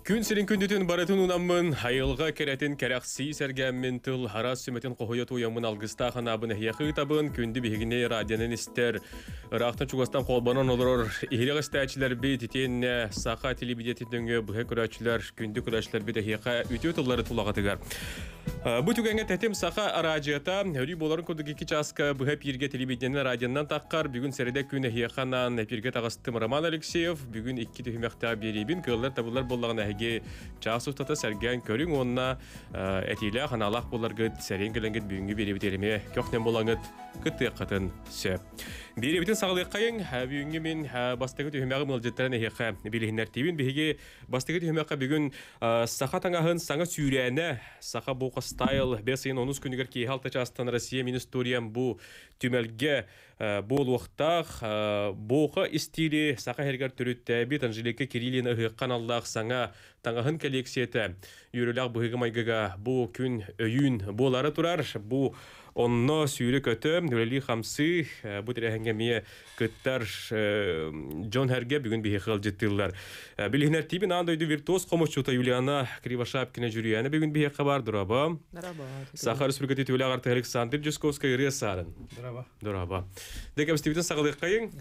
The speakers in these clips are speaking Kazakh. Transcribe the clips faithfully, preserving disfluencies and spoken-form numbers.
Күн сирин күндүтүн баратын унаммын, айылға керетін кәрәқси сәргәммен тыл харас сүметін қоғойат уямын алғыста қанабын әйяқы табын күнді бігіне радионын істер. Рақтын чуғастан қолбанан олырыр, ихиліғі стәчілер бейт етен сақа телебидететіңі бұхе күрәчілер, күнді күрәчілер бейт әйяқа үтеу тұллары тұлағатығар. Бұ түгенге тәтім сақа радиота, өрі боларын көндігі ки часка бұхе пирге телебиденен радионнан таққар, бүгін сәреді күн әйяқанан пирге тағыстым Роман Алексеев, бүгін икки түхімәқта беребін, көллер табылар болағын әйге Часу тата сәрген көрің онына әтейлі қаналақ боларғыд сәрен көліңгіт бүгінгі беребітеріме көқтен болаңыд күтті қатын сөп. Беребітін сағылық қайын, бүгінгі мен бастығы түхімәғі мұлжеттәрін әйеқі білігінер тейбін. Бігеге бастығы түхімәқі бүгін сақа таңағын саңа сүйрәні, сақа боқа стайл, бәсейін оныз күнігер кейхалты частан Россия Министориям бұ түмәлге бұл уақтақ боқа истилі сақа хергер түрітті бет Анжелика Кириллина ұғыққан Аллах саңа таңағын коллекцияты үйріліғ бұғығы майғыға бұ күн өйін болары тұрар. Бұ онно сүйрі көті, өлелі қамсы, бұ тірәхінгеме күттар Джон Херге бүгін бейі қыл жеттілдер. Білігінер тейбін андойды виртуоз қомышчута Юлиана Кривошапкина жүрияны бүгін бейі қабар. Дұраба. Сақар Республикаты төвілі ағарты Александр Джусковскай үрі сарын. Дұраба. Дұраба. Дек әбістебітін сағылық қайын.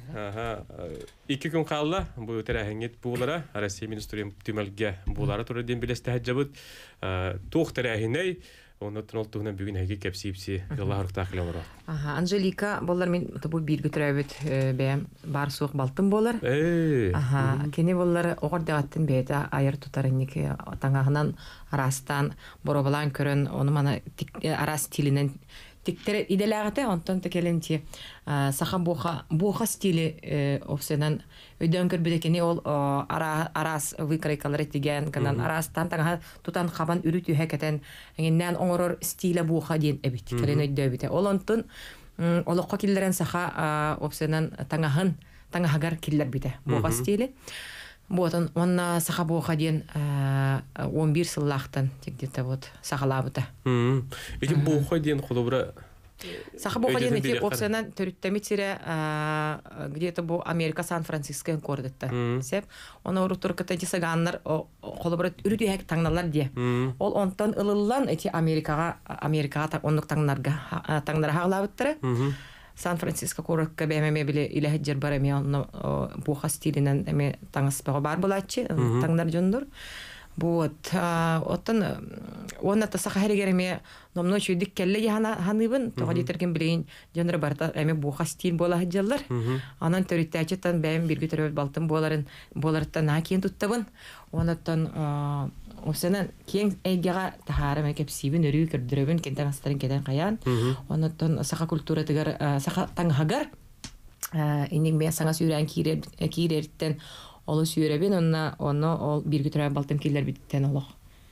Икі күн қалла бұ тірәхінгет бұлара. Россия Министориям түмәлге бұлары тұрырден білесті әджабыд. Тоқ тірәхіней. Оны тонолтуғынан бүгін әйге кәпсейіпсе ғылла ғырықтақылы олар. Анжелика, болар мен бұл біргі түрәбет бәйім бар суық балтын болар. Кені болар оғырдағаттын бәйді айыр тұтарыннекі таңағынан арастан боробалан көрін, оны мана арас стилінен тіктері иделағыты, онтан текеленте сақа боқа стилі опсенен өйден көрбедекені ол арас выкрайкалар етеген, канан арастан таңаға тұтан қабан үріт үйәкетен әңіннен оңырыр стилі боқа дейін әбет, кәрен өйді әбеті. Ол онтан олыққа келдерен сақа опсенен таңағын, таңағағар келдер бейді боқа стилі. Бұтын, онна сақа боқа дейін он бір сыллақтан текдеті бұд сақалабыды. Эти боқа дейін қолыбыра? Сақа боқа дейін еті опсынан түріттәметтері где-то бұл Америка Сан-Францискоен көрдетті. Сеп, оны ұры тұрқыта десіғанлар қолыбыра үрді әк таңналар де. Ол онтан ылылан еті Америкаға онлық таңнарға ғалабыттыры. Сан-Франциско көріккі бәмеме біле иләхет жер бар әме бұға стилінен әме таңыспаға бар бұлатчы, таңдар жонdur. Вот, оттан, оны тасақа әрегер әме номно чүйдік кәлі ханыбын, тоға детерген білейін жондар барда әме бұға стил бола хаджалар. Анан төрітті әчеттен бәйім біргі түрөбет балтын боларыттан на кейін тұттабын. Онаттан осынан кейін әйгеға тахары мәкеп сейбін өрі көрдірөбін кентен астарын кеден қаян. Онаттан сақа культура тігір, сақа таңғағар. Иннің мен саңа сүйрән кейрерттен олы сүйрәбін, оны ол біргі түрәбін балтын келер біттен олық.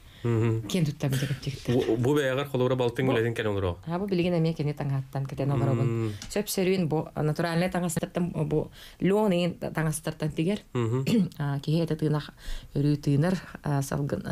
Кен тұттабын деп текті. Бұ бәйағар қолуыра балтын білетін кән олыр оғы? Бұ білген әме кәне таңғаттан кәден олыр оғын. Сөп сөрін бұ натураліне таңғастырттан, бұ леонын таңғастырттан тегер. Кеге әті тыынақ өрі тыыныр салғын.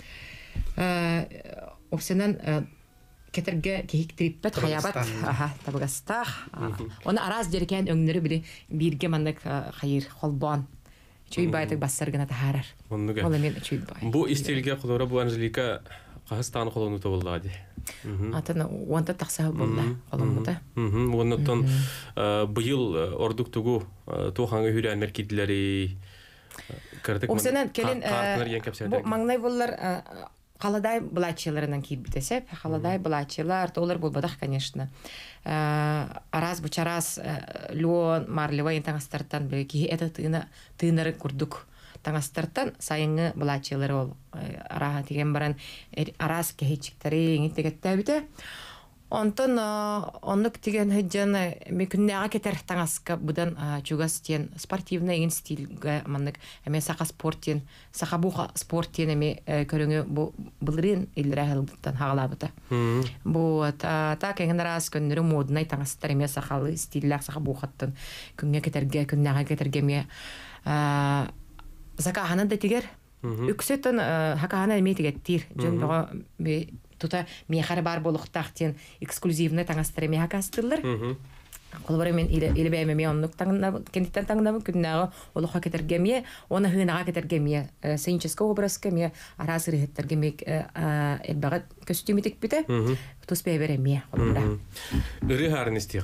Опсенен кетерге кехик триппет, хаябат, табығастақ. Оны араз жеркен өңнері білі бірге мандық қайыр қолбан. Чүй байтық бассарғына тахарар. Ола мен чүй бай. Бұ истелге қолуыра бұ Анжелика қағыстағын қолуыны тоғылды ады? Атына уанта тақсағы болды қолымыда. Оннаттан бұйыл ордық тұғу тоқаңы хүрі әмер кетілері кірдік қартынар ең кәпсәді? Маңнай болар қаладай бұлачыларынан кейіп бітесеп. Қаладай бұлачылар, толар болбадақ, конечно. Араз бұчараз леон марлевайын таңастартан кейі әті тыынары күрдік таңастартан сайыңы бұлачылары ол араға деген баран араз кейчіктері еңі тегетті әбіті. Онтан онлық деген хүджан мекүннеға кетер таңасқа бұдан чугас тен спортивна ең стилға маннық әме сақа спорт тен, сақа бұға спорт тен әме көріңі бұлырын үлірі ғылдықтан хағалабыды. Бұл та кәңін арас көннері модынай таңастар әме сақалы стиліләк сақа бұғаттын күнге кетерге, күннеға кетерге ме закағаны да тегер. Үксеттен хақағаны әме тегеттір. Жөн бұға тута мехары бар болуқтақтен эксклюзивны таңастыры меха кастылыр. Колбары мен иле бәймеме оннук таңна кендиттен таңнабы күннәгы олоха кетергемие, оны хыынага кетергемие, сценический образка ме арасы рехеттергеме элбагат костюм итик бите. Туспай береме колбара. Үрі харын істейік.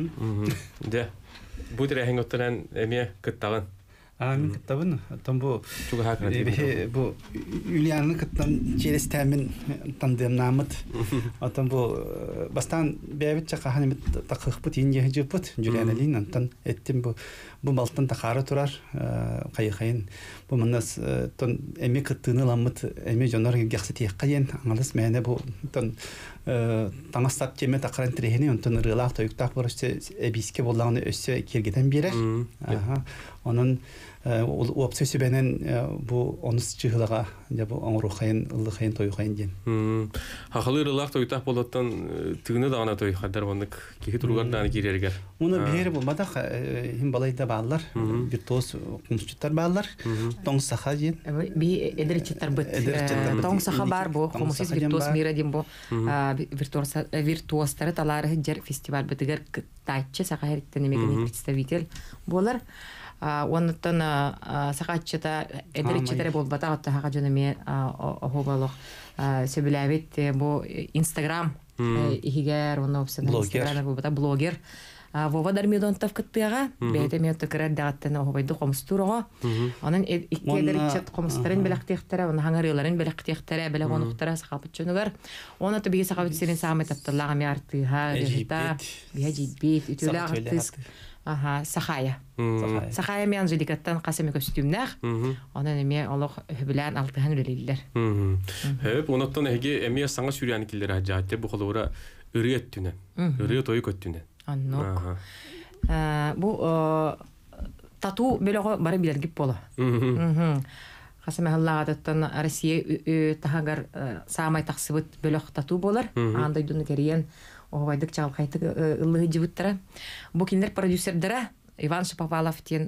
Да. Бұ тірәхен өттірән әме күттағын. Ами кыттабын там бу Чуга хакрат. бу Юлианы кыттан через тәмин тандем намыт. Атам бу бастан бәбит чака ханымит такыхпыт инде жыпыт Юлианы лин антан эттим бу бу балтан такары турар кайыкайын. Бу мынас тон эми кыттыны ламыт эми жонор гяксы тиек кайын аңалыс мәне бу тон таңастап кеме такырын трехени онтон рылак тоюктак борышты эбиске боллаганы өссө кергеден берер. Аха. Onun ул опциясы бенен бу онус чыгылага я бу оңрухайын ылдыхайын тоюхайын ден. Хахылы рылак тоюктак болоттан тыгыны да ана той хадар вондык кихи тургардан кирергер. Уну бери болмада хим балайда баллар, биртос кумчуттар баллар, тоң саха ден. Би эдерчиттер бит. Тоң саха бар бу, комусис биртос мира ден бу. Виртуоз виртуостары талары жер фестиваль битигер таччы саха херттен эмеген представитель болар. Оннан сакатчыта эдерчитере болбата атта хага жөнөме охобалык сөбүләбит бу Instagram игер оно Instagram болбата блогер Вова Дармидонтов кыттыга бете метр креддаттан охобайды комстурого анын икки эдерчит комстарын белектехтере оны хаңарыларын белектехтере беле конуктара сакапыт жөнөгөр оны то биге сакапыт сенин самый тапталага мярты ха жита бияжибит үтүлө артыс Ага, сахая. Сахая мен жидикаттан касеме костюмнар. Онан эме олох хөбүлән алтыхан үлелилер. Хөп, оноттон эге эме саңа сүрән килдер ажатте бу холора үрет түнен. Үрет ой көттүнен. Аннок. Бу тату белого бары билергип боло. Касеме халлагаттан Россия тахагар самай таксыбыт белох тату болар. Андай дуны кериен Овайдык чалкайты ыллыгы жибыттара. Бу киндер продюсердара Иван Шаповалов тен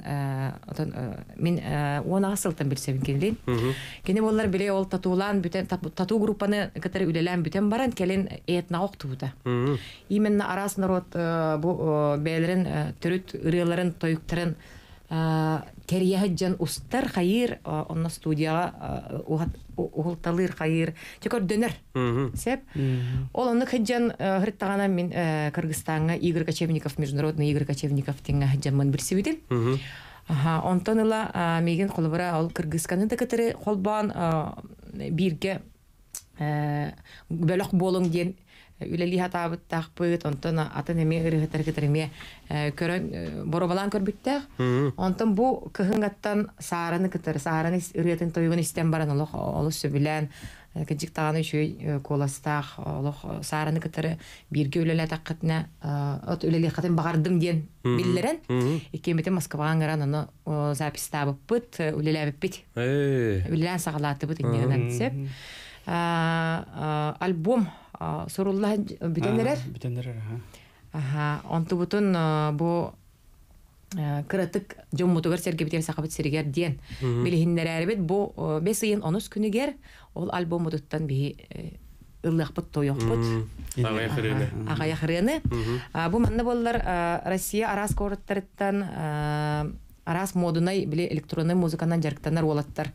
мен он асылтан билсем келин. Кене болар биле ол татуулан бүтен тату группаны катары үлелән бүтен баран келин этна октубута. Именно арас народ бу бәйләрен төрүт ырыларын тоюктарын керияһәҗән устар хайыр онна студияга ухылталыр хайыр чекор дөнер сеп ол онны хаҗән хриттагана мен Кыргызстанга Игорь Кочевников международный Игорь Кочевников теңгә хаҗән мен берсибидел аха онтоныла меген колбара ол Кыргызстанны да катере холбан бирге бөлөк болың ден үлели хатабыт тахпыт онтон атын эме ырыгытар кетереме көрөн боробалан көрбүттер онтон бу кыхынгаттан саараны кетер саараны ырыгытын тойгон истен баран олох олус сөбүлән кыжык таганы шөй коластах олох саараны кетер бирге үлеле такытна от үлели хатын багардым ден биллерен икемете Москвага гаран аны запись табыппыт үлеле биппит үлелен сагалаты бут индеген сеп альбом Сурулла бүтенлер. Бүтенлер, ага. Ага, онту бутун бу кыратык жоммутугар серге битер сакабыт сиригер ден. Билихиндер әрбет бу бес ыйын онус күнүгер ол альбомудуттан би ыллакпыт тоёкпыт. Агая хырыны. Агая хырыны. Бу манна боллар Россия арас кораттарыттан арас модунай биле электронный музыканан жарыктанар болаттар.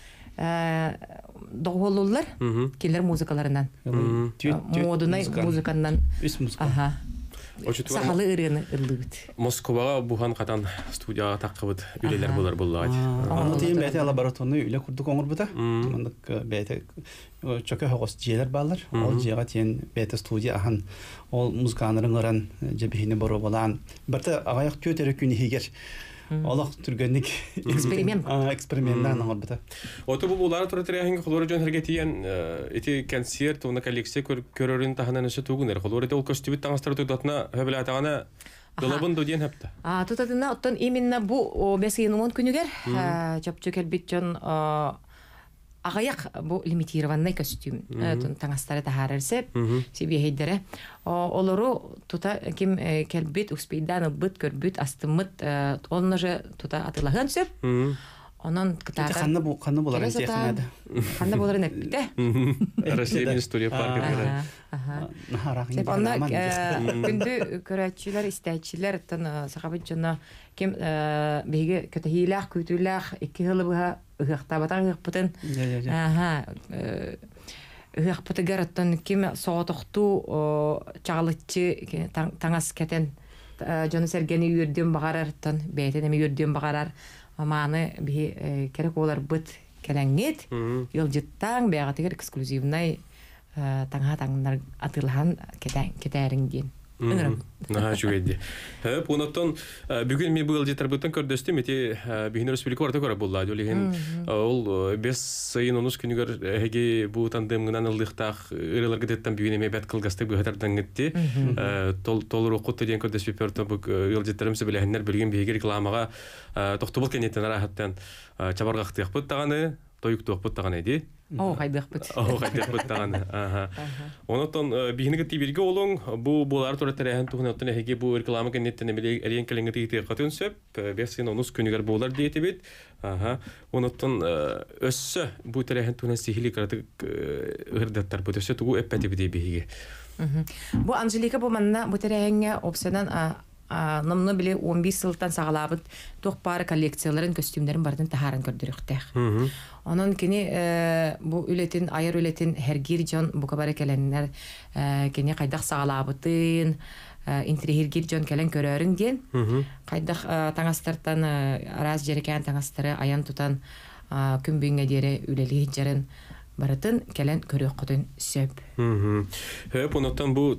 Доголулар киллер музыкаларынан модунай музыканан үс музыка ага сахалы ырыны ыллыбыт Москвага бухан катан студияга таккыбыт үлелер болар буллага аны тем бәте лабораторный үле курдук оңурбута мындык бәте чөкө хогос жерлер балар ол жега тен бәте студия ахан ол музыканырын ыран жебихини боро болан бирте агаяк төтөрө күнү хигер Аллах түргенник эксперимент эксперименттен албыта. Ото бу булар туры тирәһин хлоры жон хәргәтиен эти концерт уна коллекция көрөрүн таханан эше тугунер. Хлоры да ул костюм таңастыры тудатна хөбелә тагана долабын дуден хәпта. А тутатына оттон именно бу бесин он күнүгер чапчыкел битчон агаяк бу лимитированный костюм таңастары тахарырсып себе хейдере олору тута ким келбит успейдан бит көрбүт астымыт онны же тута атылаган сөп Онон кытаатар Ханна бу ханна булар технада. Ханна булар непте. Россия история паркы. Онна күндү көрәтчиләр, истәчиләр тан сахабыт жана кем беге көтәһиләх күтүләх ике хылы буга ыгыктабатар ыгыппытын. Аха. Ыгыппытыгар кем соотокту чагылычы таңас кетен жана сергени үрдөн багарартан бәйтен эми үрдөн багарар. Аманы би керек олар бит келеңет ел жыттан бәгатыгер эксклюзивный таңга таңнар атылган кетәринген. Наха жүгеди. Хөп, онотон бүгүн ми бул жетер бутан көрдөстүм эти бигин республика орта көрө булла. Жолеген ол бес сайын онус күнүгөр эге бу тандемгынан ылдыктак ырылар гедеттен бүгүн эме бет кылгасты бу хатардан кетти. Тол толур окутты деген көрдөстүм перто бу ыл жетеримсе билегендер билген биге рекламага токтобул кенеттен арахаттан чабаргактык буттаганы, тоюктук буттаганы эди. О, хайдык бут. О, хайдык буттаганы. Аха. Онотон бигинге тибирге олоң бу булар тураттарыгын тугунаттан эге бу реклама кенеттен эмеле эрен келеңге тигите катынсып, бесин онус күнүгөр булар диетебит. Аха. Онотон өссө бу тарыгын тугунан сихили кратык ырдаттар бу өссө тугу эппетибиде биге. Бу Анжелика бу манна бу тарыгынга опсенан намны биле он беш сылтан сагалабыт тохпары коллекцияларын, костюмдарын бардын тахарын көрдүрүктэх. Онон кини бу үлетин, айыр үлетин хергир жон бу кабары келеннер кини кайдак сагалабытын, интерьергир жон келен көрөрүң ден. Кайдак таңастартан араз жерекен таңастары аян тутан күнбүнгө дере үлели жарын барытын келен көрөк кутун сөп. Хөп, онотон бу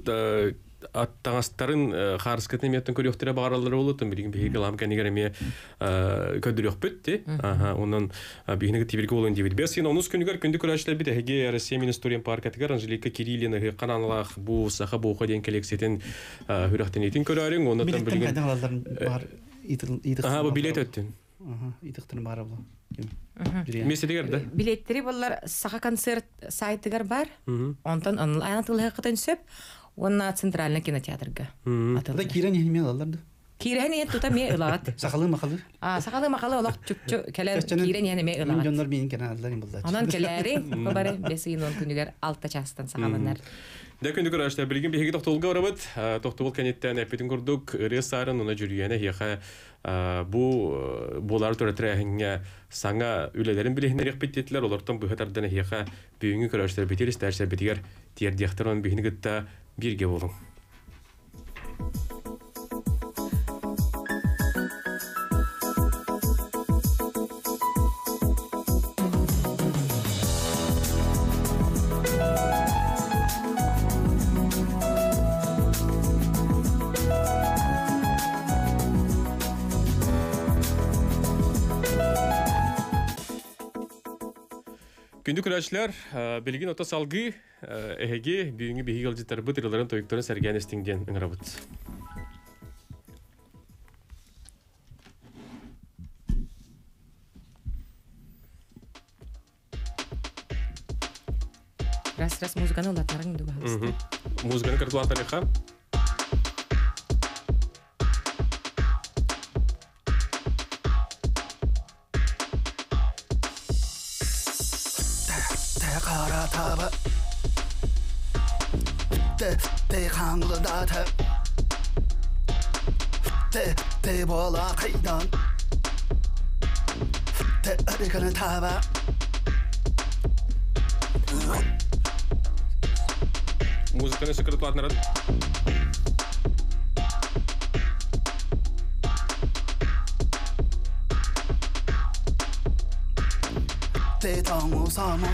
аттаңастарын харыскатын меттен көрөктөрө багаралары болотун билген биге лам кенигер эме көдүрөк бүтти. Аха, онун бигинеге тибирге болон дибит. Бесин онус күнүгөр күндү көрөчлөр бит эге Россия Министрия паркатыгар Анжелика Кириллина каналлах бу саха бу ходен коллекциятын хүрөктөн итин көрөрүң, онутан билген бар идик. Аха, бу билет өттүн. Аха, идиктин бары бу. Меседегер да? Билеттери болар саха концерт сайтыгар бар. Онтан онлайн атылгы сөп. Онна центральный кинотеатрга. Да кирен неме аларды. Кирен не тута ме ылат. Сакалы макалы. А, сакалы макалы олак чүкчү келер кирен не ме ылат. Миллионнар менин каналларын булды. Анан келери бары бесин он күнүгөр алты частан сакаланар. Да күндү көрөштөр билген биге токтолга барабыт. Токтол кенеттен эпитин көрдүк. Ресарын уна жүрүенө яха бу болар төрөтрәһиңгә саңа үлеләрен билеһнәрәк биттеләр. Олардан бу хәтәрдән яха бүгүнкү көрөштөр битерис тәрсә битигәр тиер дияхтырын бигнигетта бирге болың. Күндү көрәчләр, белгин ота салгы эһеге бүгүнкү биһиге алжытар бу тырыларын тоюктарын сәргән истиңден ыңырабыт. Раз-раз музыканы улатарың ду баһаста. Музыканы кыртылатары хам. Tava de de hanglı data de de bola kaydan de arıkanı tava Muzikаны sıkırtlatınlar. de tango sama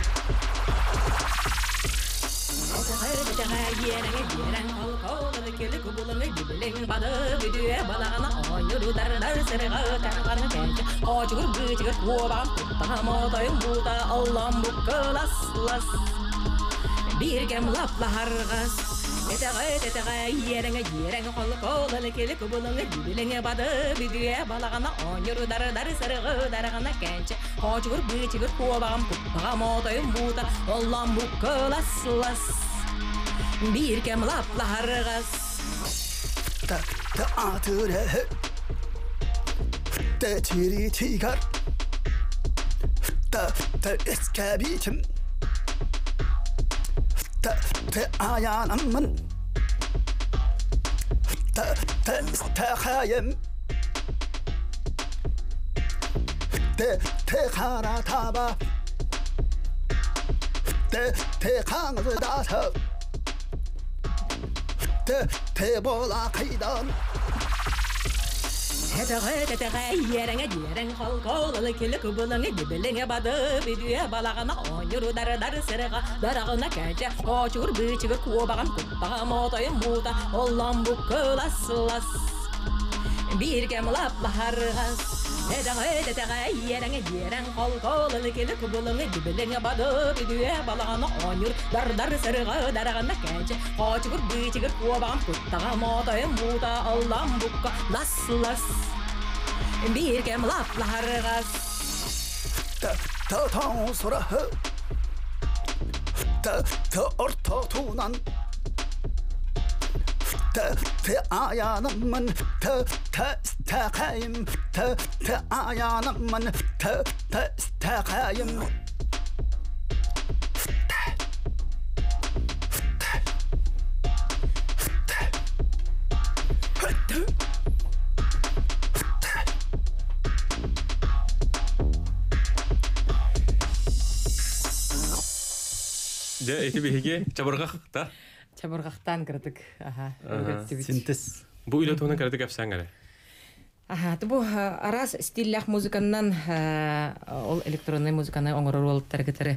bir gem lapla hargas etege etege yerenge yerenge kol kol kele kubulunga gibilenge bada bidiye balagana onyoru dar dar sarığı daragana kençe hoçgur bıçgur kovam putpa modayım buta ollam bu kılaslas bir gem lapla hargas da da atıre de çiri çıkar Ta ta eskabitim. Ta ta ayanamın. Ta ta istakayım. Ta ta karataba. Ta ta kanıdata. Ta ta bola kaydan. Yerenge yereng kol kol kilik bulange dibelinge badı biduya balağına oyuru dar dar sırığa darağına kece koçur bıçıgır kuvaban kutbağa motoyun muta ollam bu kılas las bir gemlapla hargas yerenge yereng kol kol kilik bulange dibelinge badı biduya balağına oyur dar dar sırığa darağına kece koçur bıçıgır kuvaban kutbağa motoyun muta ollam bu kılas las bir gemlapla hargas Ta ta ta sonra ta ta orta tunan ta ta ayanımın ta ta istakayım ta ta ayanımın ta ta istakayım Ja, eti bihige çabargaq ta. Çabargaqtan kırdık. Aha. Синтез. Bu ile tuğuna kırdık efsan gare. Aha, bu aras stillах muzıkandan ol elektronik muzıkanı oңорор olup targetleri.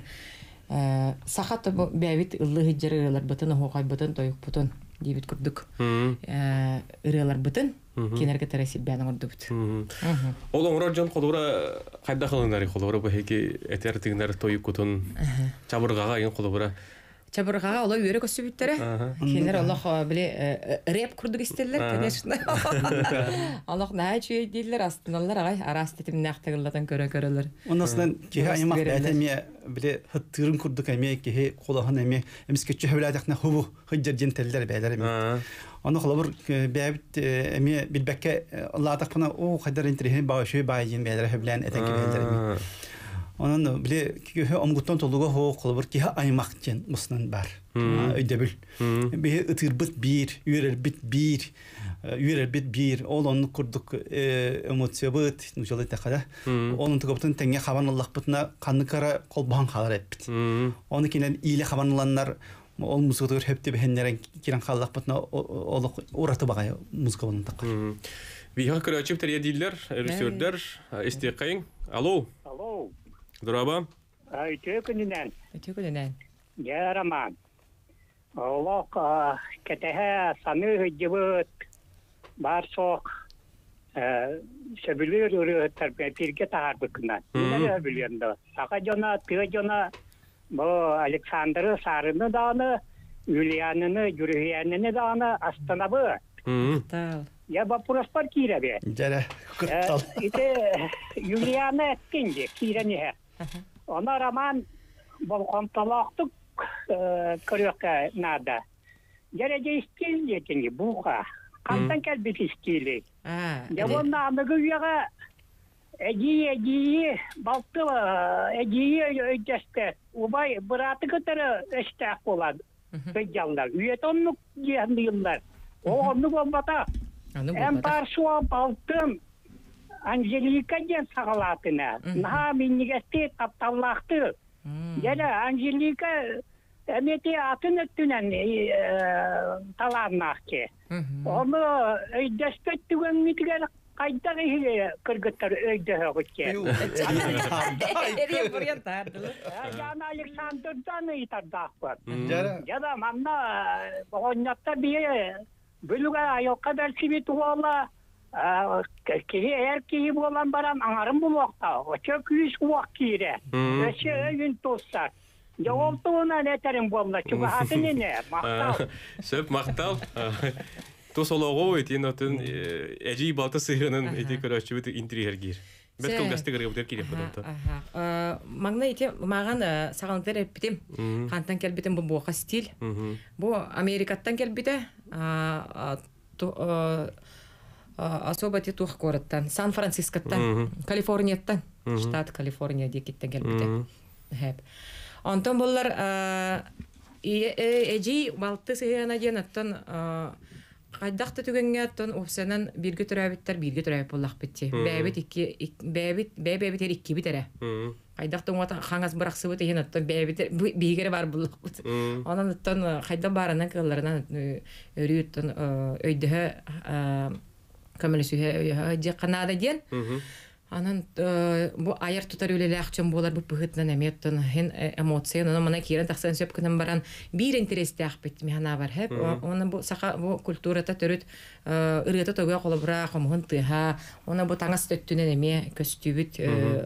Sahat bu bevit ıllı hicrılar batın hoqay batın toyuk batın dibit kurduk. Irılar batın kinerge teresi ben ordu bit. Ol oңорор jon kolora qayda kılınlar kolora bu heki eter tignar toyuk kutun. Çabargağa yin kolora. Çabargağa ola yürek ösübüttere. Kinder Allah bile rap kurduk isterler, конечно. Allah ne çiğ değiller aslında. Allah ağay aras dedim naqtagılladan göre görürler. Ondan sonra ki aymak etemiye bile hıttırın kurduk emiye ki kolahan emiye emisketçi hevladakna hubu hıccar centeller beyler emiye. Onu kolabur beyabit emiye bilbekke Allah takpana o kadar intrihin bağışı bağıcın beyler hevlen eten gibi beyler emiye. Onun bile ki omguttan toluga ho kolabur ki aymak için musnan bar. Ödebil. Bir ıtırbıt bir, üyerbit bir, üyerbit bir. Onun kurduk emotsiyabıt, nucalı tekada. Onun tıkabıtın tenge havan Allah bıtına kanlı kara kolbahan kalar hep. Onun kinden iyile havan olanlar ol muzudur hep de behenlerin kiran kallah bıtına uğratı bakaya muzika onun takar. Viha kreatif teriye diller, rejissörler, istiqayın. Alo. Alo. Duraba. Ay tökününden. Tökününden. Yaraman. Allah ketehe sanı hıcıvıt. Bar sok. Söbülür ürü terpe pirge tahar bıkından. Neler biliyorum da. Saka jona, tığ jona. Bu Aleksandr'ı sarını dağını, Yulian'ını, Yürühiyan'ını dağını astana bu. Tal. Ya bu prospar kire be. Jere kırtal. İte Yulian'ı etkince kire nihe. Ona rağmen bu kontalaktık kırıkta nada. Derece istil yetingi buğa. Kantan kelbet istili. Ya bunun anıgı yaga Eciyi eciyi baktı eciyi ödeste. Ubay bıratı kıtırı estek olan. Bejallar. Üyet onluk yıllar. O onluk olmata. En parsuğa baltım. Angelika gen sağalatına. Naha minnigesti taptallaktı. Yine Angelika emeti atın öttünen talannak ki. Onu ödestettiğin mitiger kayda hiye kırgıtlar öde högütke. Eriye buraya tardılı. Yani Alexander'dan itardak. Ya da manna onyatta bir bölüge ayokka belki bir tuğala ki eğer ki olan baran anarım bu vakta. O çok yüz vak kire. Öşe öyün tossak. Ya olduğuna neterim bu amla. Çünkü adı ne? Maktal. Söp maktal. Tosoloğu etin otun eci balta sığının eti köröçübü intriher gir. Bet kılgastı gırı budur kirep budur. Magna iti mağan sağantar epitim. Kantan kelbitim bu boğa stil. Bu Amerikattan kelbite особо титух городтан, Сан-Францискоттан, Калифорниятан. штат Калифорния диye киттен gelбите. Hep. Ondan bollar эжи балты сыяна ден аттан кайдакта түгөнгө аттан опсанан бирге төрөбүттер бирге төрөп боллак битти. Бэбит икки бэбит бэбит икки битере. Кайдакта уңата хаңас быраксыбыт еген аттан бэбит бигере бар боллак бит. Анан аттан кайда барынан кылларынан өрүттөн өйдө көмөлүсү же канада ден. Анан бу аяр тутар үлеләхчен болар бу пыгытнан эметтен хен эмоция аны мына кирен таксан сөп көнен баран бир интересте ахбет механа бар хеп оны бу саха бу культурата төрөт ырыта төгө колобра комгын тыха оны бу таңас төттүнен эме көстүбүт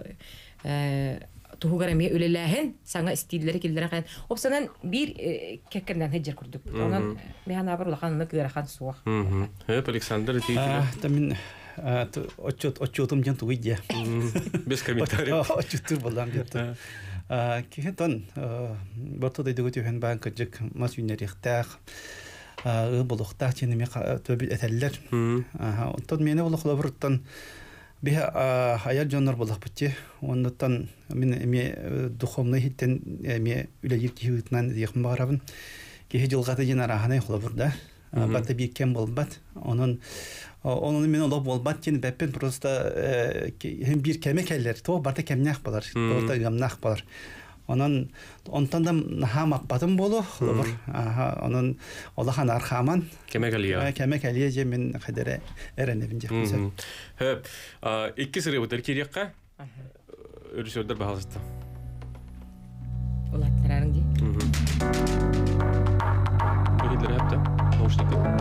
тугар эме үлеләхен саңа стиллери килдерен кайын опсанан бир кеккенден хеджер курдук анан механа бар улахан кырахан суак хеп Александр тиги тамин отчет отчетом жан туйдя без комментариев отчет болам дете кихетон борто дейдеге төхен банк жек масюнерихтах ы болохтах ченеме төбү этеллер тот мени улы хлобуртан бе аяр жоннор болох битти оннотан мен эме духовный хиттен эме үлелик кихитнан якын барабын кихе жылгаты женараханы хлобурда бата бикем болбат онун onun men olab olbat kin bepen просто hem bir kemekeller to barta kemnaq bolar orta gamnaq bolar onun ondan da ham apatım bolu olur aha onun Allah'ın arxaman kemekeliya kemekeliya je men qadere erenebince hep iki sırı bu terkiriyakka örüşörder bahasısta olatlararın di Bilgileri hep de hoşlukla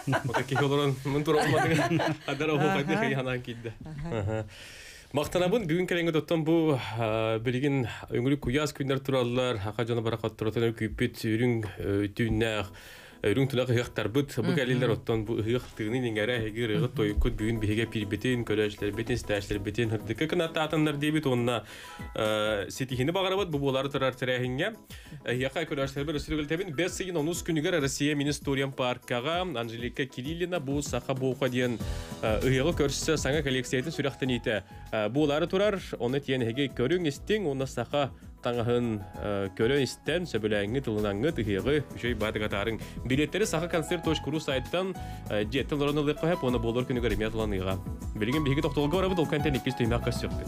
Ота ки олорон мын туралмадыгы. Адар оқады хыянан кидде. Мактанабын бүгүн келеңге тоттон бу билигин өңүлүк куяз күндөр тураллар, хака жана баракат туратын күппүт үрүң түннәк Өрүң тунак ыяктар бут бу калилер оттон бу ыяктыгын ингәре хегер ыгыт тойкут бүгүн биге пирбетин көрәшләр бетин стәшләр бетин хырдыкка кыната атаннар дебит онна сетихини багарабыт бу болар турар терәһингә ыякка көрәшләр бер сүргел тебин бес сыйын онус күнүгә Россия Министориум паркага Анжелика Кириллина бу саха бу каден ыягы көрсә саңа коллекциятын сүрәхтен ите булары турар оны тиен хеге көрүң истең оны саха таңаһын көрөн истен сөбөләңгә тылынаңгы тыгы жөй бадыгатарын билеттери саха концерт точка ру сайттан жеттен лоронлы кыйп оны болор күнү гөрмәтланыга билген биге токтолго барабы дол контент икис тыйнак кассыктı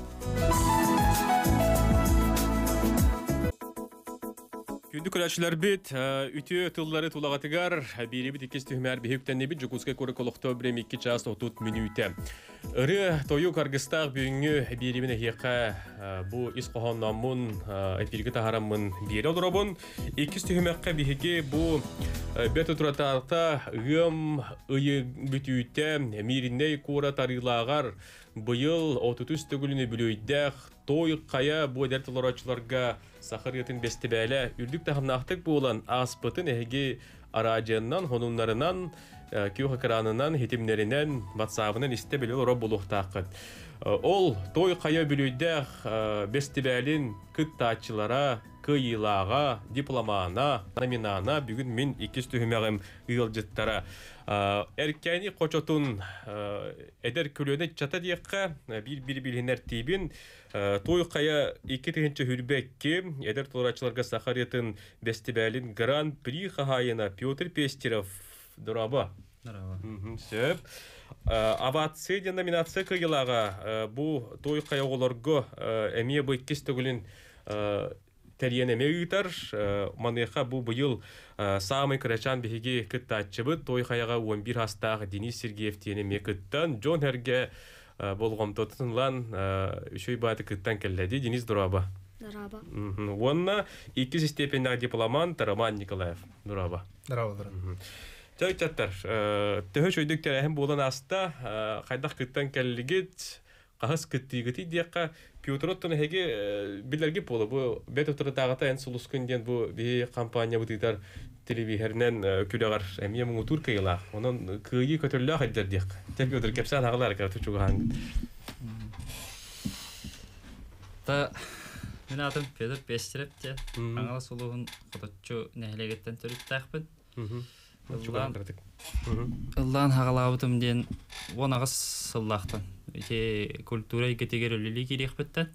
Күндү көрәчләр бит үтү тыллары тулагатыгар бири бит икис тыймар бихүктән небит жукуска көрө колокто брем икки час отуз минута Ыры тою каргыстаг бүгүнгү бирибине хека бу исқохоннамун эпирге таharamын бире олробун икис тыймакка биһиге бу бет туратарта гым ыйы бүтүтә мириней кура тарылагар быйыл отуз төгүлүнө бүлөйдәк той кая бу дәртлорачыларга сахарытын бестебәле үрдүк тахымнактык булан аспытын эге аражыннан хонуннарынан күйөк экранынан хитимнеринен WhatsApp-нан истебеле ора булуктакыт. Ол той кая бүлөйдәк бестебәлин кыттачылара, кыйлага, дипломана, номинана бүгүн мен икис түймәгем ыйылжыттара. Эркәни кочотун эдер күлөнө чата диякка бир-бир билинер тибин той кая икки тыгынчы хүрбекке эдер толрачыларга сахарытын бестебәлин гран-при хахайына Петр Пестеров дораба. Дораба. Сөп. Аватсы номинация кыйлага бу той кая олорго эмие бу иккис төгүлүн Терьене мегитар, манеха бу быйыл самый крачан биһиги кыттачыбыт той хаяга он бир хастагы Денис Сергеев тиене мекыттан Джон Херге болгом тотынлан үшөй баты кыттан келледи Денис Дураба. Дураба. Онна икки степендagi дипломант Роман Николаев. Дураба. Дураба, дураба. Чайчаттар, төһө чөйдүк терәһим болан аста кайдак кыттан келлигит Қағыз кіттігіті дейққа Пеутроттың әге білерге болы. Бұл бет отырытағыта ән сұлыс күнден бұл бей компания бұтыйтар телевизорнен күліғар әмия мұңы тұр күйіла. Оның күйі көтірлі қайдар дейқ. Тәп өтір кепсан ағылар кәрті чуға хаңғы. Та, мен атым Петр Пестерев те. Аңала сұлығын құтытчу нәхілегеттен түріттәқпін. Ыллан хағалабытым ден онағыз сыллақтан. Ке культура икетегер өлелі керек біттен.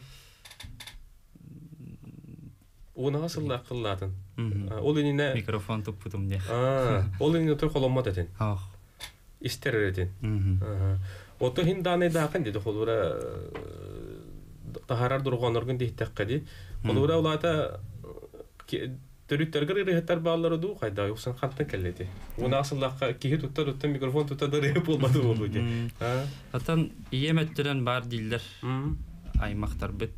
Онағыз сыллақ қылладың? Ол еніне... Микрофон тұппытым де. Ол еніне той қолымма деден? Ақ. Истер өреден? Оты хин даны дақын деді қолуыра тахарар дұрған орғын дейттәққа де. Қолуыра олата Төрүттөргөр ирехеттер баалары дуу кайда юксан кантан келледи. Уна асыллакка кихи туттар туттар микрофон туттар дырып болмады болду ди. Атан иеметтен бар дилдер. Аймактар бит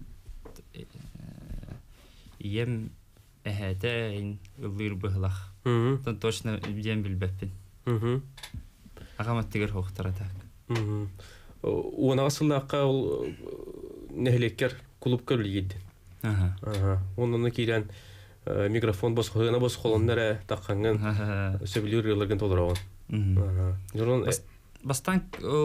ием эхетен ылыр быhlах. Тон точно ием билбеппин. Агаматтыгер хохтаратак. Уна асыллакка ол нехлекер клубка үлгедди. Ага. Ага. Онуны кирен микрофон бос хына бос холоннара такканган сөбүлүр ылыргын толорогон. Журон бастан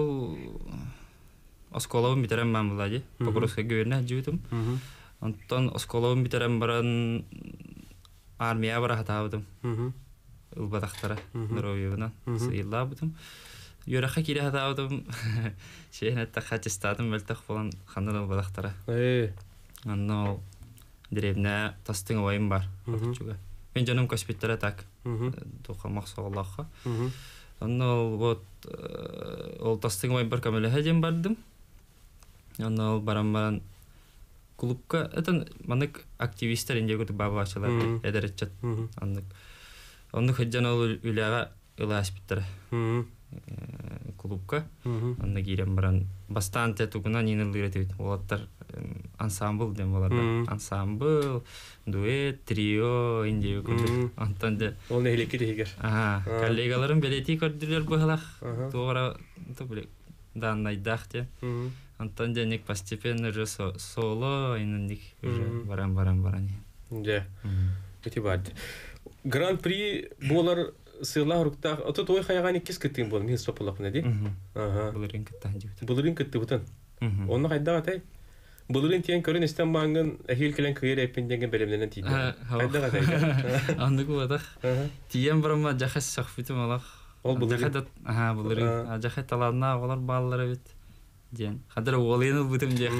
осколовун битерем мен булади. Покровская гүрнө жутум. Антон осколовун битерем баран армия бара хатабым. Улбадактара здоровьевна сыйлабым. Юраха кире хатабым. Шехнетта хатистадым мөлтөх болон хандан улбадактара. Э. Анно деревня тастың ойым бар. Мен жаным коспиттара так. Тухамак соголлакка. Анно вот ол тастың ойым бар камеле хадим бардым. Анно барам-баран клубка это манык активисттер инде көтү баба ачалар эдеретчат. Аннык. Онны хаджан ол үлага ыласпиттара. клубка. Онда кирен баран бастан тетугуна нинел диретет. Олаттар ансамбл дем боларда. Ансамбл, дуэт, трио, индио күндү. Антанда Ол не элекке дегер. Ага, коллегаларым белети көрдүлөр быхалак. Туора то биле данайдахте. Антанда ник постепенно же соло инник уже баран-баран-баран. Да. Эти бад. Гран-при болар сыйлар руктах. Ото той хаяган иккис кеттин бол. Мен сопулак неди? Ага. Булырын кеттен жибит. Булырын кетти бутан. Онны кайда атай? Булырын тиен көрүн истен маңын эхил келен кыйыр эпиндеген белемнен тиди. Кайда атай? Анды куадах. Тиен барама жахас сахфитим алах. Ол булырын. Ага, булырын. Жахат таланна олар баллары бит. Ден. Хадыр олыйны бутым же.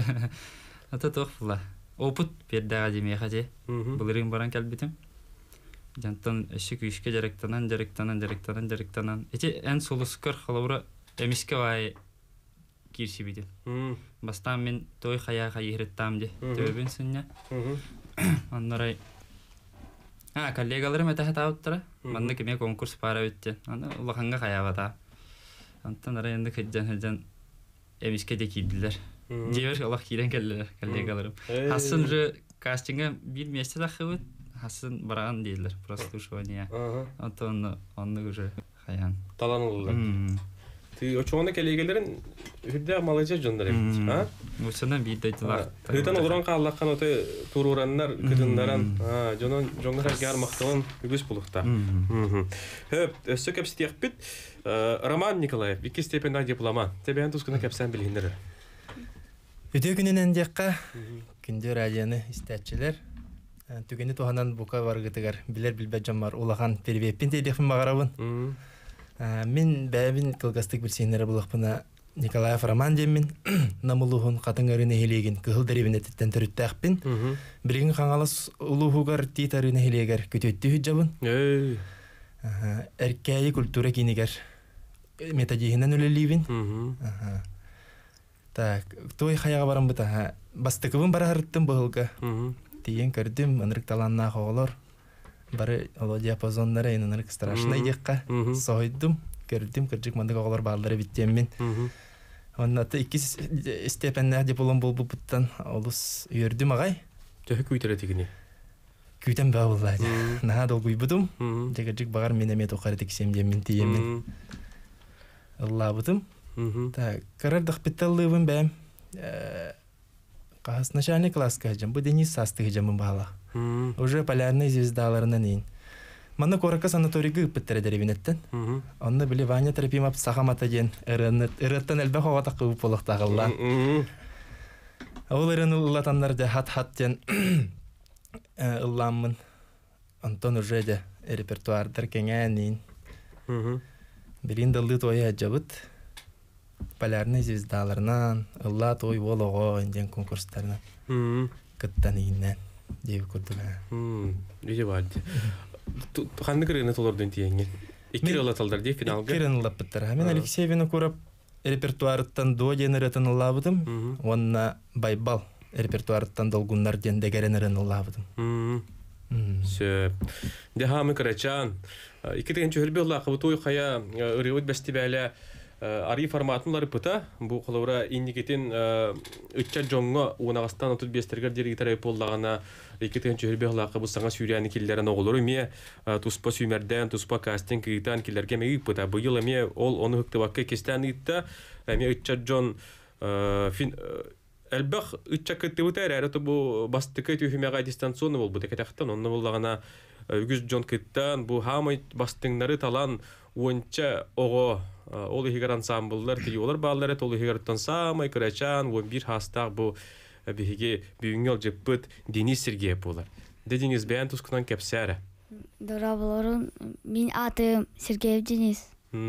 Ата тоқфла. Опыт пердага демей хаже. Булырын баран келбитим. Жантан эшик үйшке жаректанан, жаректанан, жаректанан, жаректанан. Эти эн солускар халаура эмиске вай кирси битим. Бастан мен той хая хайырыттам де. Төбен сыння. Аннарай. А, коллегаларым это хатауттара. Манда кеме конкурс пара битте. Аны улаханга хаябата. Антан арай энди кеджан хеджан эмиске де кийдилер. Жебер Аллах кирен келдилер коллегаларым. Хасын же кастинга бир месте тахыбыт. Хасын бараган дейлер. Прослушивание. Антон онны уже хаян. Таланылар. Ты очоңна коллегаларын үрдө малайча жондар эбит. А? Мусанан бидайтылар. Кытан олорон каллаккан оты турураннар кытындаран. А, жонон жоңгар гармактан үгүс булукта. Хөп, өссө кепстиякпит. Роман Николаев, iki степенда дипломат. Тебен тускуна кепсен билгиндер. Өтө күнүнөн жакка күндө радионы истәчилер. Түгені туханан бука баргытыгар билер билбе жамар улаган перебеппин дейдихин магарабын. Мен бәбин кылгастык билсенлері булақпына Николаев Роман демин намылуғын қатыңарыны хелеген кығыл дәребіне тіттен түріттәқпін. Бірігін қаңалас ұлуғығар титарыны хелегер көтетті хүджабын. Әркәйі культура кейнегер методихінен өлелейбін. Той қаяға барам бұта. Бастықыбын бара ғырыттым бұғылға. Тиен көрдім, ұнырық таланна қоғылыр. Бары оло диапазонлары ұнырық страшный деққа. Сойдым, көрдім, көрдік мандық оғылар бағылары біттеммен. Оннаты екі степеннәқ диплом бол бұттан олыс үйірдім ағай. Төхі көйтері тегіне? Көйтен бә олай. Наға дол көйбудым. Жекірдік бағар мен әмет оқары тексем деммен тиеммен. Алла бұдым. Қарардық бітталығын бәм. Қағас начальный класска жам, бұл Денис Састығы жамын бағала. Уже полярный звездаларынан ең. Маны қораққа санаторийгі үппіттері дәребінеттен. Онны білі Ваня Тропимап сақамата ден ұрыттан әлбәқ оғата қығып болықтағылла. Ол ұрын ұлатанларды хат-хат ден ұлламын. Антон уже де репертуардар кәңән ең. Бірін дылды тойы әджабыт. Полярный звездаларынан, ұлла той олығы инден конкурстарынан. Кыттан иіннен дейі көрдіға. Үйде барды. Қанды кіргені толырдың тиенген? Иккер ұлаталдар дей финалға? Иккер ұлап біттір. Мен Алексеевіні көріп репертуарыттан до ден ұратын ұлабыдым. Онына байбал репертуарыттан долгуннар ден дегерен ұрын ұлабыдым. Сөп. Де хамы кірачан. Икки деген чөхілбе ұлла қыбы той қая ұревіт бәсті бәлі Ари форматынлары пыта, бұл қолаура индикетін үтча жоңға оңағастан отыз бестергер дергі тарайып болдағана екетен чөхірбе ғылақы бұл саңа сүйрияны келдерін оғылыры ме тұспа сүймерден, тұспа кастен күйітан келдерге ме үйіп пыта. Бұл ел әме ол оны хүкті ваққа кестен үйітті, әме үтча жон әлбәқ үтча күтті бұта әрі бұл бастықы түйімеға дистанционы бол бұты кәтәқтан, оны болдағана үгіз жон күттен, бұл хамай бастыңнары талан ойынша оғы ол ихигар ансамблдар тиги олар баллары толы ихигартан самай кырачан он бир хастак бу биге бүгүнгөл жеппыт Денис Сергеев болар. Дедиңиз бәян тускунан кепсәре. Дора болорун, мен атым Сергеев Денис.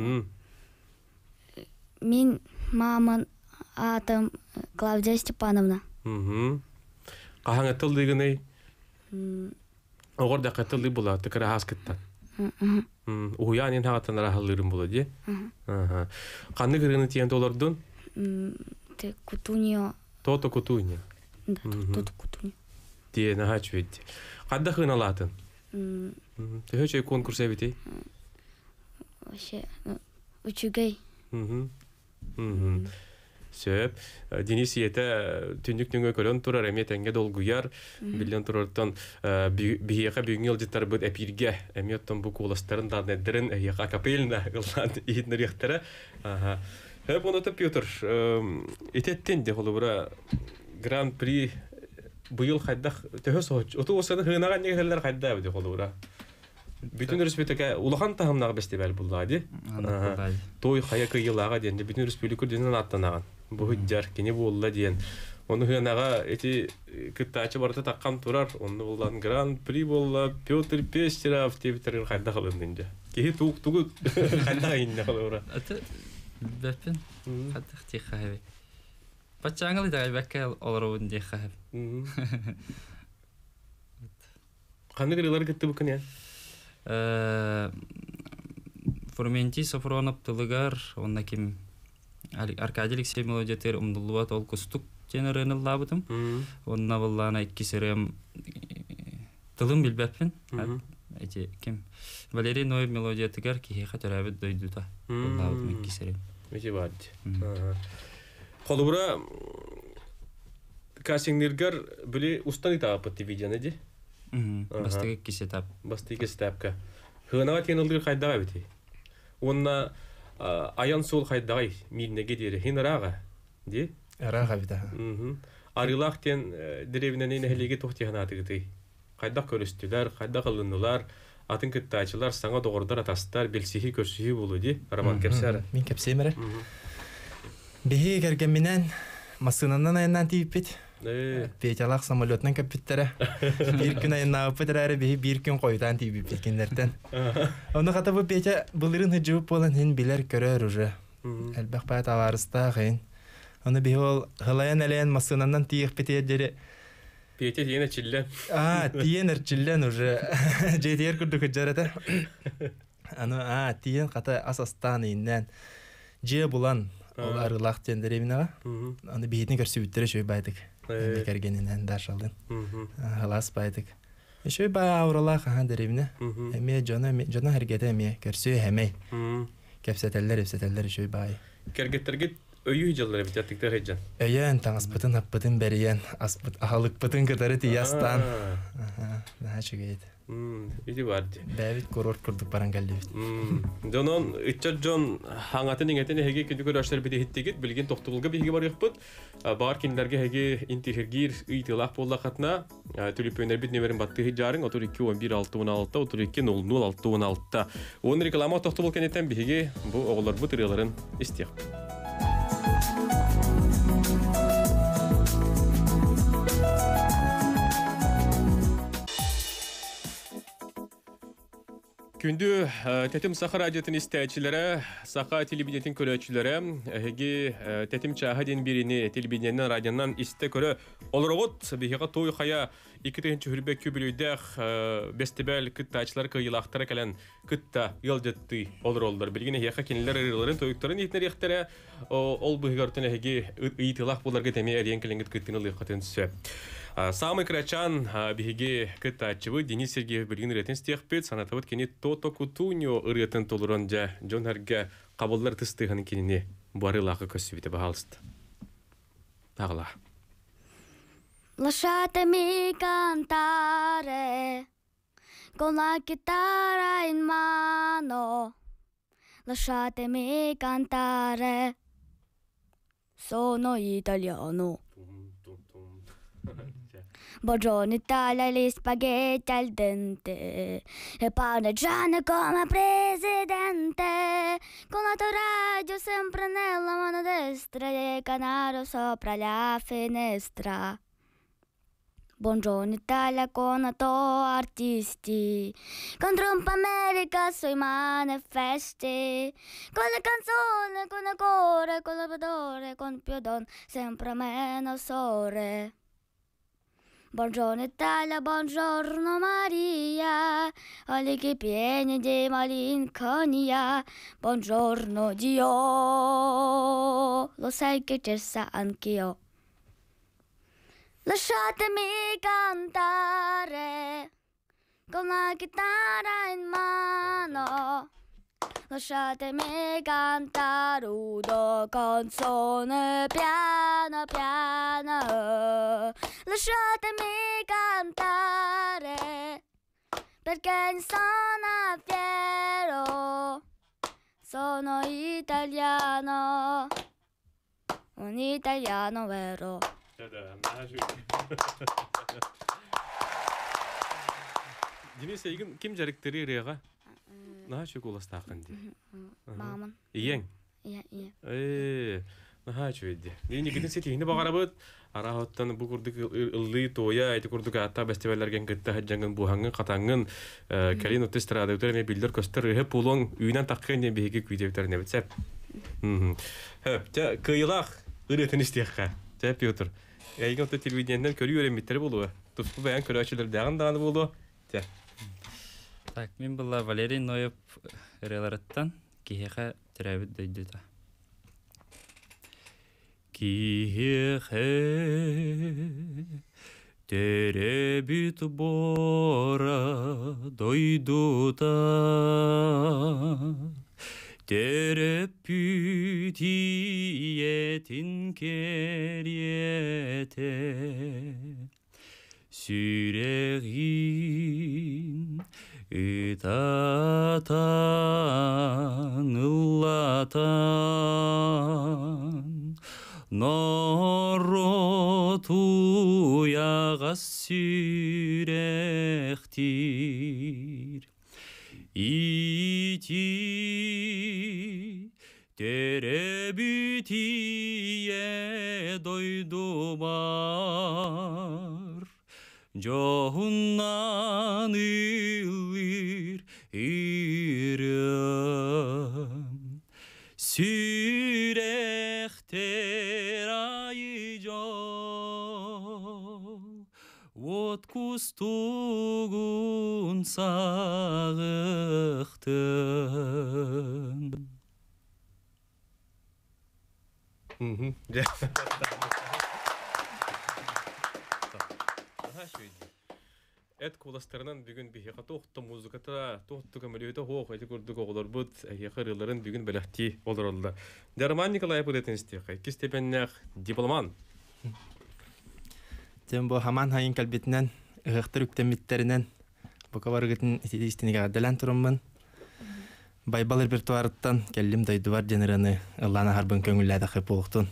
Мен маман атым Клавдия Степановна. Кахаңа тылдыгыны? Огорда катылды була, текара хаскыттан. Уян ен хагаттан рахаллырым була де? Қанды кіргіні тиен толырдың? Те Кутуньо. Тото Кутуньо? Да, Тото Кутуньо. Те нахач ведді. Қанды қын алатын? Те хөчей конкурс әбетей? Вообще, учугей. Сөп, Денис ете түндік түңгі көлін тұрар әме тәңге долгуяр, білден тұрарттан бігеға бүгін елдеттар бұд әпирге, әме оттан бұл қоластарын даднеддерін әйеға капеліна ғылан егітнер ектері. Хөп, оны тұп Петр, ететтен де қолы бұра Гран-при бұйыл қайдақ төхі соғыч, оты осыны ғынаған негелер қайда өді қолы бұра. Bütün республика улахан тахымнағы бестебәл бұллады. Той қая күйілаға дейінді bütün республика дейінен аттанаған. Бұл жар кені болла дейін. Оны ғынаға әті күттачы барыты таққан тұрар. Оны болған Гран-при болла Петр Пестеров тебіттерін қайда қалындың. Кейі туық-туғы қайда қайында қалы ұра. Әті бәппен қадық тек қағып. Батчаңылы да бәкке олар өң дек қағып. Қанды қырылар күтті бүкін ең? Фурменти Сафронов тылыгар, онна ким Аркадий Алексей Мелодиятер умдулуат ол кустук женерен лабытым. Онна боллана икки серем тылым билбеппин. Эти ким Валерий Ноев Мелодиятыгар кихе хатарабыт дойдута. Лабытым икки серем. Эти бадди. Холубра кастингнергар были устаны таапыты видеоны ди? Бастығы кесе тап. Бастығы кесе тапка. Хынаға тенілдір қайдаға беті. Онна аян сол қайдағай милнеге дейірі. Хен араға, де? Араға беті. Арылақ тен деревінен ені әлеге тоқти қанаты кеті. Қайдақ көрістілер, қайдақ ылынылар, атын күттачылар, саңа доғырдар атастар, белсихи көрсихи болу, де? Роман кепсәрі. Мен кепсеймәрі. Бехи кәргенменен масынаннан айынан тейіп бет. Петялақ самолетнан көппеттері. Bir күн айынна өппетер әрі бейі bir күн қойдан тейбіп беткендерден. Оны қата бұл Петя бұлырын хүджіп болан хен білер көрер уже. Әлбәқ бәйт аварыста қайын. Оны бейі ол ғылайын әлейін масынаннан тейік бетедері. Петя тейін әчіллен. А, тейін әрчіллен уже. Жетер күрді күджарады. Тейін қата асастан үйіннен. Же бұлан. Ол арылақ тендер емінаға. Оны бейетін көрсі үттері шөй байдық. Мекергенінен даршалдың. Ғылас байдық. Шөй бай ауралақ аға дәревіне. Әме жона әргеті әме көрсі әмей. Кәпсетелер, өпсетелер шөй бай. Кәргеттергет өйі жыллары бітеттіктер хеджан? Өйен, таң аспытын аппытын бәріен, ағалықпытын кітары тиястан. Наға шүгейді. Иди барды. Бәбит курорт курдук баран келдибит. Жонон итчат жон хаңатын иңетен хеге күндү көрөштөр бите хиттегит билген токтулга биге бар якпыт. Бар киндерге хеге интихергир ыйтылак болла катна түлүпөнөр бит нөмерин батты хижарын отур эки он бир алты он алты отур эки ноль ноль алты он алты. Он реклама токтул кенетен биге бу оголор бу тырыларын истек. Күндү тетим Саха радиотын истәчиләре, Саха телевидениятын көрәчиләре, һеге тетим чаһа ден бирине телевиденияннан радионнан истә көрә. Олоргот бигә той хая икенче хүрбәк күбелүдәх бестебел кыттачлар кыйлактара калан кытта ялҗытты олороллар. Билгене яха кинләр рыларын тоюктарын итнәр яхтара. Ол бигәртен һеге ыйтылак буларга тәме әрен килгән кыттыны лыйкатын сөп. Самый крачан биге кытачыбы Денис Сергеев билген ретен стехпет санатабыт кене тото кутуньо ырытын толурон жа жонарга кабыллар тыстыгын кенене барылакы көсүбите баалысты. Тагыла. Lasciatemi cantare con la chitarra in mano. Lasciatemi cantare. Sono italiano. Buongiorno Italia, gli spaghetti al dente e parmigiano come presidente, con l'autoradio sempre nella mano destra e il canale sopra la finestra. Buongiorno Italia con i tuoi artisti, con Trump America sui manifesti, con le canzoni, con il cuore, con l'odore, con più donne, sempre meno sole. Buongiorno Italia, buongiorno Maria, occhi pieni di malinconia. Buongiorno Dio, lo sai che c'è sa anch'io. Lasciatemi cantare con la chitarra in mano. lasciatemi cantare una canzone piano piano, lasciatemi cantare perché sono fiero, sono italiano, un italiano vero. Денис, егін кем жарықтыры реға? Наға шөк оласты ақын де? Мамын. Иең? Иә, иә. Эээ, наға шөйді. Мен егінің сетейіні бағара бұд, ара хоттан бұл күрдік ұллы тоя, әйті күрдік атта бәстебәлерген күтті хаджаңын, бұхаңын, қатаңын, кәлін өтті страдауттарыне білдер көстір, үхіп ұлың үйінен таққын ден бейгі күйдеуттарыне бітсәп. Хөп, күйілақ ұретін істеққа, жәп Петр. Әйген өтті телевиденияден көрі өреметтері болуы. Тұспы бәйін көрі әшілер дағын дағаны болуы. Так, мен была Валерий Ноев релараттан кихеха терабит дойдута. Кихеха терабит бора дойдута. Терапит иетин кериете. Сюрегин итатан ыллатан народ уяға сүрехтир ити теребитие дойду бар Johunnan illir irem Sürekter ayıcol Ot kustuğun sağıktın Hı hı. Эт коластарынан бүгін бихеқа тоқты музыката, тоқты көмілеуді хоқ, әйті көрдік оғылар бұд, әйеқі рыларын бүгін біліқти олар олды. Дарман Николай бұлетін істеқай, кестепеннәқ дипломан. Тем бұл хаман хайын кәлбетінен, ұғықтыр үктеміттерінен, бұқа барғытын істенеге ғадалан тұрымын. Байбал репертуарыттан кәлім дойдуар женераны ұллана харбын көңілләді қып олықтын.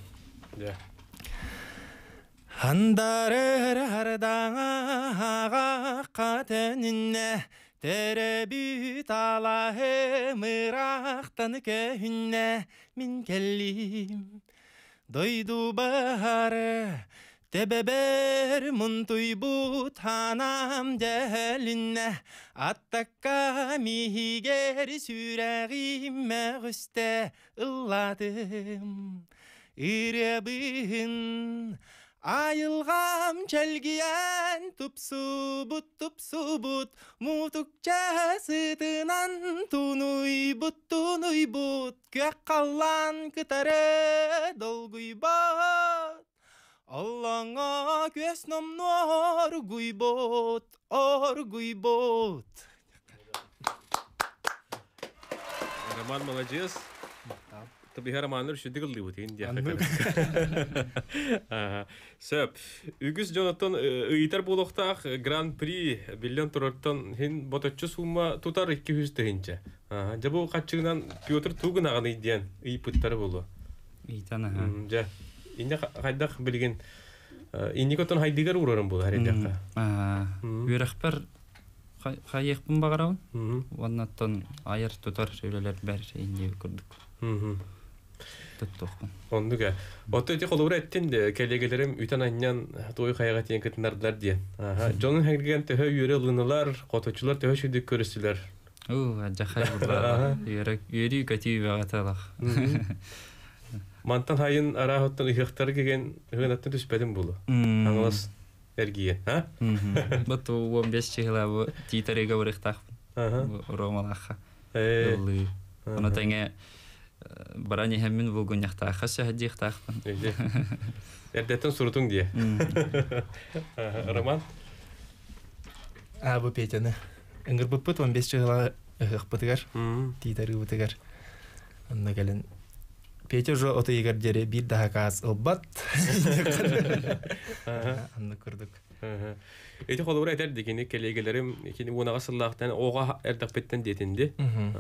Handarır hardağa qatenine terebüt Allah'ı mıraqtan köyüne min kellim doydu baharı tebeber muntuybut hanam ceheline attakka mihiger süreğime güste ılladım irebin Ayılgam çelgiyen tupsubut tupsubut mutukça sıtınan tunuybut tunuybut kök kallan kıtarı dolguybot Allah'a kös nomnu orguybot orguybot Роман, молодец. Tabii her amanlar şüdü kıldı bu deyin diye. Söp. Ügüs Jonathan ıyıtar buluqtaq Grand Prix billion turartan hin botatçı summa tutar iki yüz dehince. Jabu kaççığından Piotr Tugun ağını diyen ıyı pıttarı bolu. İytan ha. Ja. İnce haydaq bilgin İnce koton haydigar uğrarım bu her edekka. Ürekper Hayekpun bağıravun. Ondan ayar tutar söyleler ber ince kurduk. Tuttuqpun. Onduga. Oto eti kolubur ettin de kellegelerim üten anyan toyu kayaga tiyen kıtınardılar diyen. Jonun hergen töhö yürü ılınılar, kotoçular töhö şüdük körüsüler. Oo, acakay burada. Yürü yürü kötü bağıtalaq. Mantan hayın ara hottan ıhıqtarı kegen ıhınattın tüspedim bulu. Anılas ergiyen. Batu on beş çıhla bu titarega vırıqtaqpın. Romalaqqa. Yollu. Onu tenge barani hemmin bulgun yaqtaqqa sahadiyaqtaqpın. Erdetten surutun diye. Roman? А, bu peyteni. Ingir bıppıt on beş çıhla ыхыппытыгар, тиитарыбытыгар. Онна келен Петер жо отыйгар жере бир daha каас ылбат. Анны көрдүк. Эти холура этер дегени келегелерим кини унага сыллактан ога эрдакпеттен детинди.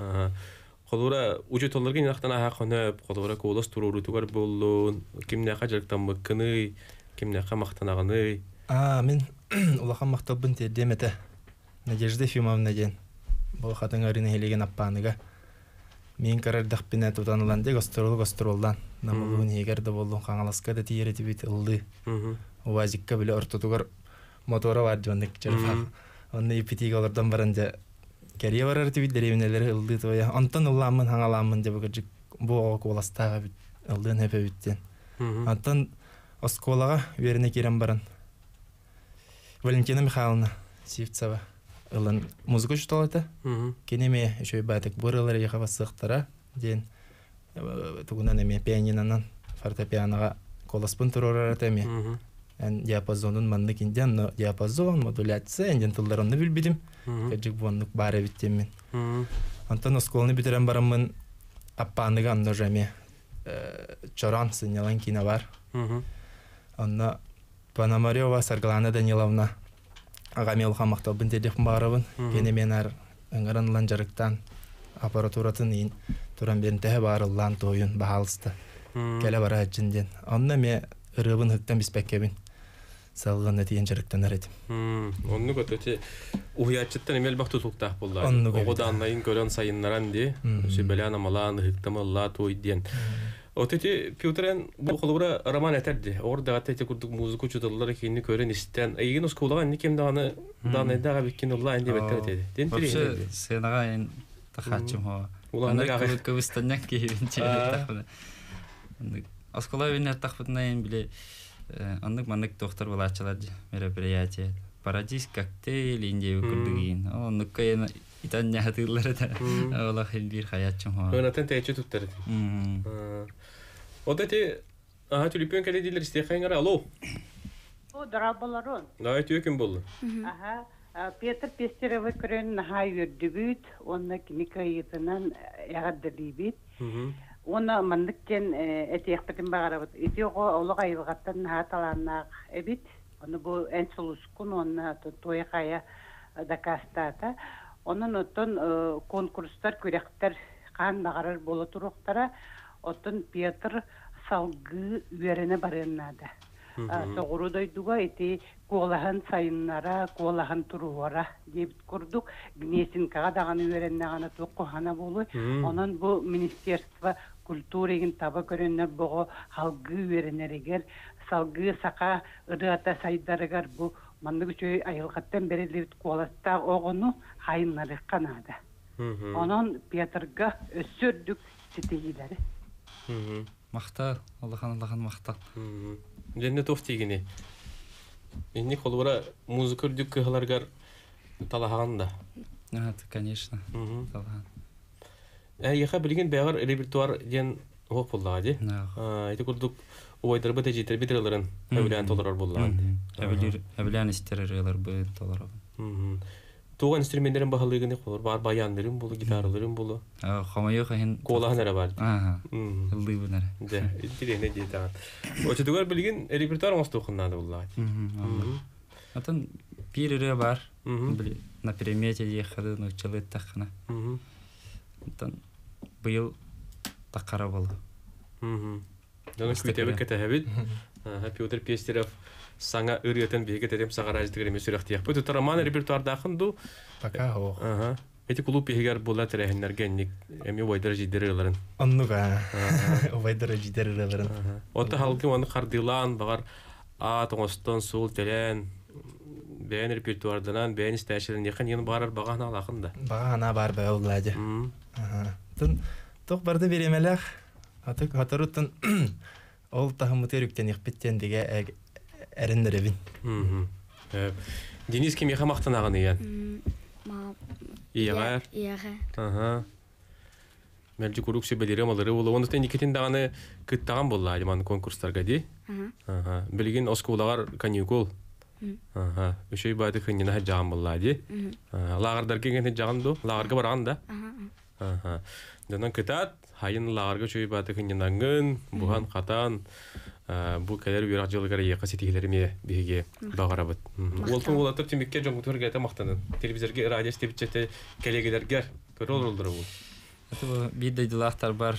Холура учу толларга инактан аха хонып, холура колос туруру тугар боллун. Кимне хажырктан мыккыны, кимне хамактанагыны. А, мен улахан мактабын тердемете. Надежда Ефимовна ден. Бул хатын арына хелеген аппаныга. Мен карардак бине тутанылан де гастрол гастролдан. Намылын егерде болдун каңаласка да тиерети бит ылды. Уазикка биле ортотугар мотора бар жонник чарфа. Онны ипитиге олардан баранжа керие барар тибит деревнелери ылды тоя. Антон улламын хаңаламын деп гыжык бу коластага бит ылдын хепе биттен. Антон осколага верине кирен баран. Валентина Михайловна Сивцева ылын музыка чуталата. Кенеме еще байтык бурылар яха басыктара ден тугунан эме пианинанан фортепианоға коласпын турурар атеме. Эн диапазонун манны кинден, но диапазон, модуляция, энден тылларымны билбидим. Кэджик буаннык бары биттеммен. Антон осколны битерен барамын аппаныга анно жаме чоран сынялан кино бар. Анна Пономарева Саргалана Даниловна Агамел хамактабын дедеп барабын. Кенеменар ыңгаранлан жарыктан аппаратуратын ин туран бентеhe барыллан тоюн баалысты. Келе бара жинден. Анна ме ырыбын хыктан биспеккебин. Салган этиен жарыктан аретим. Онну көтөтө уятчыттан эмел бакту туктак болду. Огодан найын көрөн сайыннаран ди. Шебелана малан хыктамалла тойден. Отети Пьютерен бу холура роман этерди. Орда атети курдук музыку чудаллар кийини көрөн истен. Эйген осколага никем даны даны дага бикин улла энди беттерди. Вообще сенага эн тахачым хо. Уланы кыбыстаняк кийинче тахны. Оскола винер тахпытна эн биле аннык маннык доктор булачылар мероприятие. Парадис коктейль инде курдугин. Оннык кайна итанья хатырлары да. Аллах бир хаятчым хо. Онатан тече туттар. Отети ага тюлипен келе дилер истехайнара. Алло. О, драбаларон. Да, тюкем болду. Ага. Петр Пестеровый көрөн хайыр дүбүт, онна киникайытынан ягаддылыбыт. Оны мандыктен этиякпетин багарабыт. Этиого олуга айылгаттан хаталаннак эбит. Оны бу энсулускун онна тойкая дакастата. Онун оттон конкурстар көрөктөр кан багарар боло туруктара. Оттон Петр салгы верене барыннада. Соғырудой дуга эти колахан сайыннара, колахан туруара деп курдук. Гнесин кагадаганы вереннаганы тоққохана болу. Онон бу Министерство культуреген таба көрөннөр бого халгы веренерегер, салгы сака ырыата сайдарыгар бу мандыгы чөй айылгаттан берелебит коласта огону хайыннары канада. Онон Петрга өссөрдүк сетегилери. Мақта, Аллахан Аллахан мақта. Женне тофтигини. Инни холура музыка үрдүк кыхаларгар талахаганда. А, конечно. Талахан. Э, яха билген бягар репертуар ден оқ боллага ди. А, эти курдук ойдар бете жетер битрелерин әбилән толарар боллаган. Әбиләр, әбилән истерерлер бу толарар. Туган инструментлерин баһалыгын холур бар, баянларын болу, гитараларын болу. А, хамайы хин колаханара бар. Ага. Ылды бунар. Да, интерене дейта. Очы тугар билген репертуар мостухуннады боллаган. Атын пирере бар. Били на примете ехады, но чылы тахна. Атын быйыл такара болду. Мм. Даны күтебе кетебит. Ага, Петр Пестеров саңа үрөтен беге тетем сагараждыгы эме сүрөктү. Бу роман репертуарда хынду. Пока хо. Ага. Эти клуб егер була терехнер генник эми вайдар жидерелерин. Аннуга. Вайдар жидерелерин. Ота халкы оны кардылан багар а тоңостон сул телен бен репертуардан бен сташерин якын ен барар багана алакында. Багана бар бе уллади. Ага. Тун ток барды беремелер. Атык хатаруттан ол тахмытерүктен ихпеттен деге эреннеребин. Мм. Денис ким яха мактанаган еген? Ма. Ияга. Ияга. Ага. Мелжи куруксы белерем алары болу. Онда никетин даганы кыттаган болду айман конкурстарга ди. Ага. Билген оскулагар каникул Ага, үшөй бады хыннина жаган буллади. Лагардар кеген жаган ду, лагарга барган да. Ага. Данан кытат, хайын лагарга үшөй бады хыннинангын, буган катан, бу келер бирак жылгара яка сетигилерме биге багарабыт. Олтун улатып тимикке жоңгутурга та мактанын. Телевизорге, радио степчете келегелерге көрөлдүр бул. Это бидей дилахтар бар.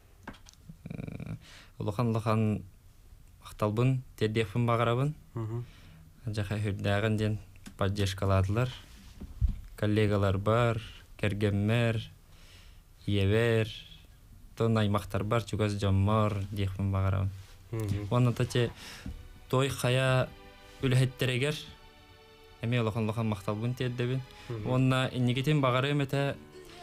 Улахан-лахан макталбын, тедефин багарабын. Жаха хүрдәгән ден поддержкаладылар. Коллегалар бар, кергеммер, иевер, тон аймактар бар, чугаз жаммар дефин багарабын. Онда тате той хая үлһеттерегер. Эме улахан-лахан макталбын теддебин. Онда иннигетин багарым эте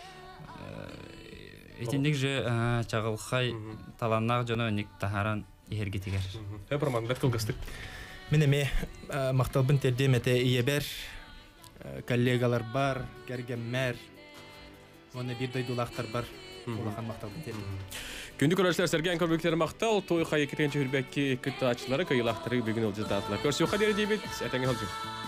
Этинник же чагылхай таланнак жана ник тахаран ихергитигер. Эпроман беткылгыстык. Мен эме макталбын тердемете иебер, коллегалар бар, кергеммер, оны бир дойдулактар бар, улахан макталбын тердем. Күндүк көрөчлөр Сергей Көрбөктөр мактал, той хайы кеткен жүрбекки кыттачылары кыйлактыры бүгүн ылжытатылар. Көрсөкка дери дейбит, этеңе алжым.